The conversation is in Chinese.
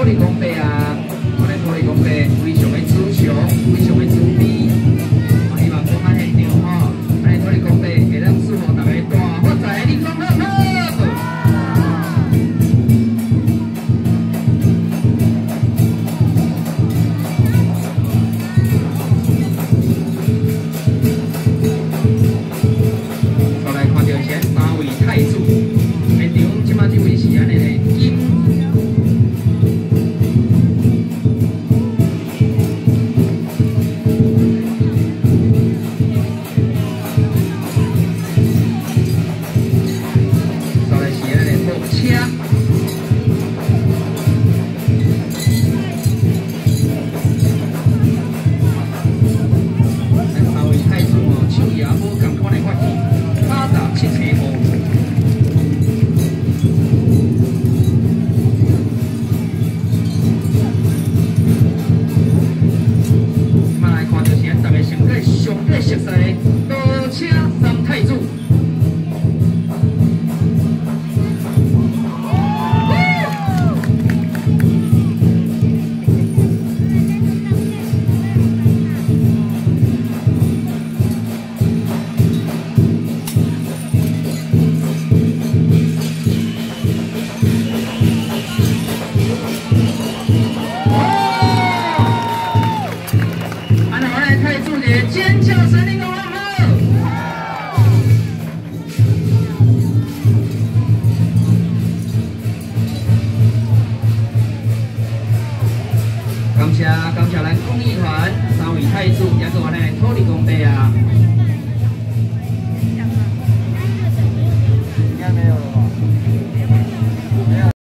土地公伯啊，我哋土地公伯非常的慈祥，非常的慈悲。希望讲咱现场吼，咱土地公伯会当祝福大家大发财，你讲好唔好？ 尖叫声，你懂了吗？感谢咱公益团3位太子，也是我哋土地公伯啊。